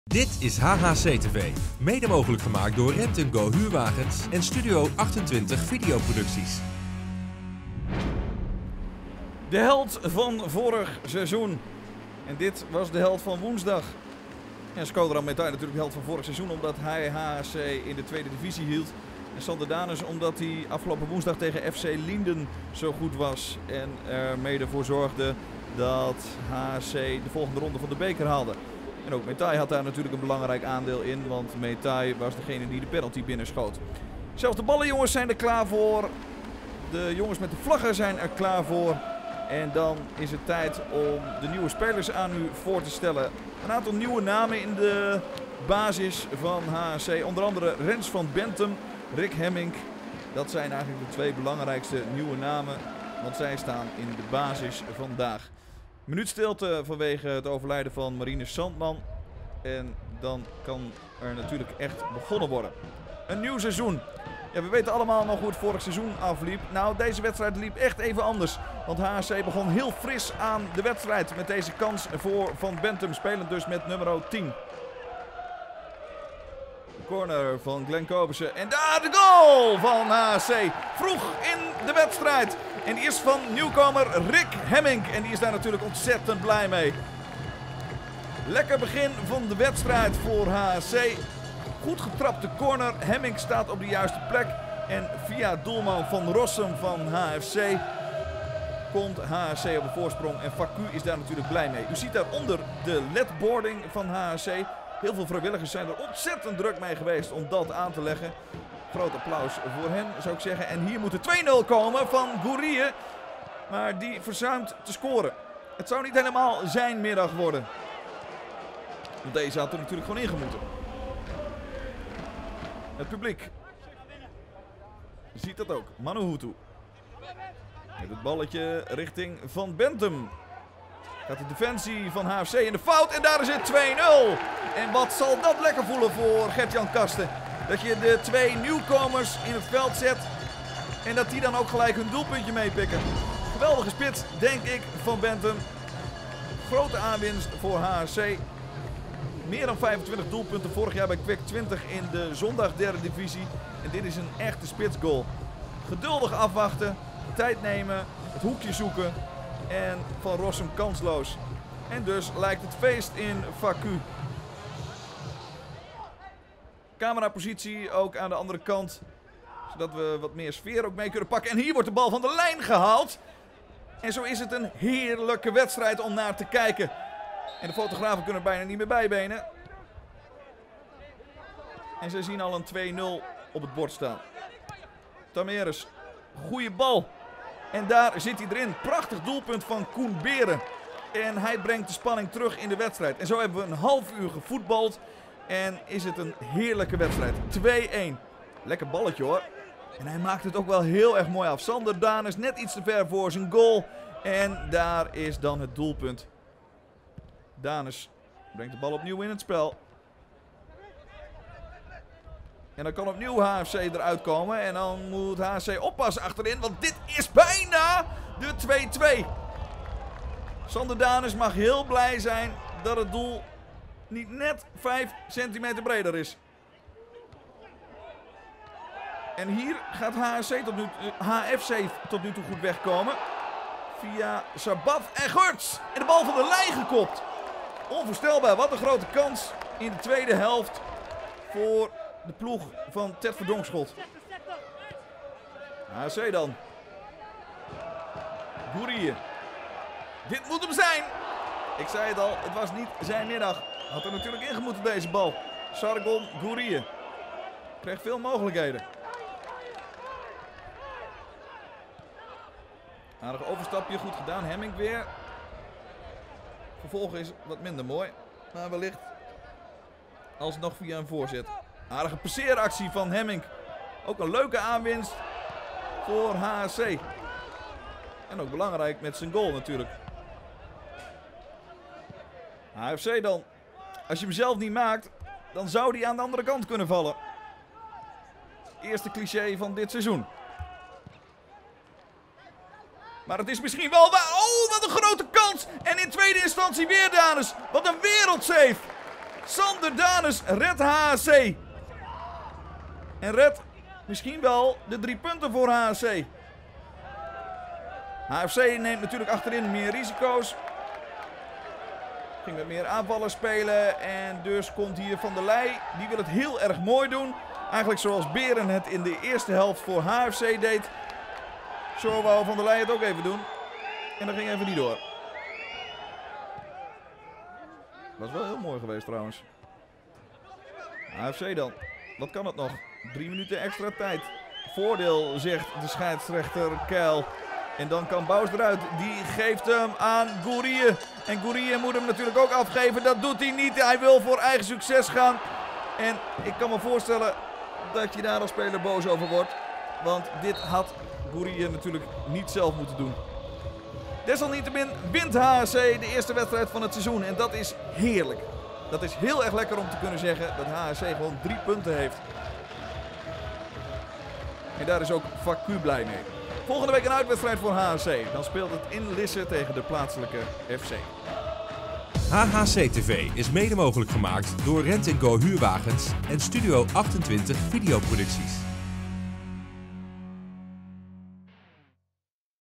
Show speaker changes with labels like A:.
A: Dit is HHC TV, mede mogelijk gemaakt door Rent & Go Huurwagens en Studio 28 Videoproducties.
B: De held van vorig seizoen. En dit was de held van woensdag. En Skodran Metai natuurlijk de held van vorig seizoen omdat hij HHC in de tweede divisie hield. En Sander Danus omdat hij afgelopen woensdag tegen FC Lienden zo goed was. En er mede voor zorgde dat HHC de volgende ronde van de beker haalde. En ook Metai had daar natuurlijk een belangrijk aandeel in, want Metai was degene die de penalty binnenschoot. Zelfs de ballenjongens zijn er klaar voor. De jongens met de vlaggen zijn er klaar voor. En dan is het tijd om de nieuwe spelers aan u voor te stellen. Een aantal nieuwe namen in de basis van HHC. Onder andere Rens van Bentum, Rick Hemmink. Dat zijn eigenlijk de twee belangrijkste nieuwe namen, want zij staan in de basis vandaag. Minuut stilte vanwege het overlijden van Marinus Sandman. En dan kan er natuurlijk echt begonnen worden. Een nieuw seizoen. Ja, we weten allemaal nog hoe het vorig seizoen afliep. Nou, deze wedstrijd liep echt even anders. Want HHC begon heel fris aan de wedstrijd met deze kans voor Van Bentum. Spelend dus met nummer 10. Corner van Glenn Kobersen. En daar de goal van HHC. Vroeg in de wedstrijd. En die is van nieuwkomer Rick Hemmink. En die is daar natuurlijk ontzettend blij mee. Lekker begin van de wedstrijd voor HHC. Goed getrapte corner. Hemmink staat op de juiste plek. En via doelman Van Rossum van HFC komt HHC op een voorsprong. En Facu is daar natuurlijk blij mee. U ziet daaronder de ledboarding van HHC. Heel veel vrijwilligers zijn er ontzettend druk mee geweest om dat aan te leggen. Groot applaus voor hen, zou ik zeggen. En hier moet de 2-0 komen van Gourrie. Maar die verzuimt te scoren. Het zou niet helemaal zijn middag worden. Want deze had er natuurlijk gewoon ingemoeten. Het publiek ziet dat ook. Manu Hutu. Met het balletje richting Van Bentum. Gaat de defensie van HFC in de fout. En daar is het 2-0. En wat zal dat lekker voelen voor Gert-Jan Kasten. Dat je de twee nieuwkomers in het veld zet. En dat die dan ook gelijk hun doelpuntje meepikken. Geweldige spits, denk ik, van Bentum. Grote aanwinst voor HFC. Meer dan 25 doelpunten. Vorig jaar bij Kwik 20 in de zondag derde divisie. En dit is een echte spitsgoal. Geduldig afwachten. Tijd nemen. Het hoekje zoeken. En Van Rossum kansloos. En dus lijkt het feest in Facu. Camerapositie ook aan de andere kant. Zodat we wat meer sfeer ook mee kunnen pakken. En hier wordt de bal van de lijn gehaald. En zo is het een heerlijke wedstrijd om naar te kijken. En de fotografen kunnen bijna niet meer bijbenen. En ze zien al een 2-0 op het bord staan. Tameres, goede bal. En daar zit hij erin. Prachtig doelpunt van Koen Beren. En hij brengt de spanning terug in de wedstrijd. En zo hebben we een half uur gevoetbald. En is het een heerlijke wedstrijd. 2-1. Lekker balletje hoor. En hij maakt het ook wel heel erg mooi af. Sander Danus net iets te ver voor zijn goal. En daar is dan het doelpunt. Danus brengt de bal opnieuw in het spel. En dan kan opnieuw HFC eruit komen. En dan moet HFC oppassen achterin. Want dit is bijna de 2-2. Sander Danus mag heel blij zijn dat het doel niet net 5 centimeter breder is. En hier gaat HFC tot nu toe goed wegkomen. Via Sabaf en Gurts. En de bal van de lijn gekopt. Onvoorstelbaar. Wat een grote kans in de tweede helft voor de ploeg van Ted Verdonkschot. HFC dan. Gourrie. Dit moet hem zijn. Ik zei het al, het was niet zijn middag. Had er natuurlijk ingemoeten deze bal. Sargon Gourrie. Kreeg veel mogelijkheden. Aardig overstapje, goed gedaan. Hemmink weer. Vervolgens is het wat minder mooi. Maar wellicht alsnog via een voorzet. Aardige passeeractie van Hemmink. Ook een leuke aanwinst voor HHC. En ook belangrijk met zijn goal natuurlijk. HFC dan. Als je hem zelf niet maakt, dan zou die aan de andere kant kunnen vallen. Eerste cliché van dit seizoen. Maar het is misschien wel waar. Oh, wat een grote kans. En in tweede instantie weer Danus. Wat een wereldsave. Sander Danes redt HHC. En redt misschien wel de 3 punten voor HHC. HFC neemt natuurlijk achterin meer risico's. Ging met meer aanvallen spelen. En dus komt hier Van der Leij. Die wil het heel erg mooi doen. Eigenlijk zoals Beren het in de eerste helft voor HFC deed. Zo wou Van der Leij het ook even doen. En dat ging even niet door. Was wel heel mooi geweest trouwens. HFC dan. Wat kan het nog? 3 minuten extra tijd. Voordeel, zegt de scheidsrechter Keil. En dan kan Bous eruit. Die geeft hem aan Gourie. En Gourie moet hem natuurlijk ook afgeven. Dat doet hij niet. Hij wil voor eigen succes gaan. En ik kan me voorstellen dat je daar als speler boos over wordt. Want dit had Gourie natuurlijk niet zelf moeten doen. Desalniettemin wint HHC de eerste wedstrijd van het seizoen. En dat is heerlijk. Dat is heel erg lekker om te kunnen zeggen dat HHC gewoon 3 punten heeft. En daar is ook Facu blij mee. Volgende week een uitwedstrijd voor HHC. Dan speelt het in Lisse tegen de plaatselijke FC.
A: HHC TV is mede mogelijk gemaakt door Rent & Go Huurwagens en Studio 28 Videoproducties.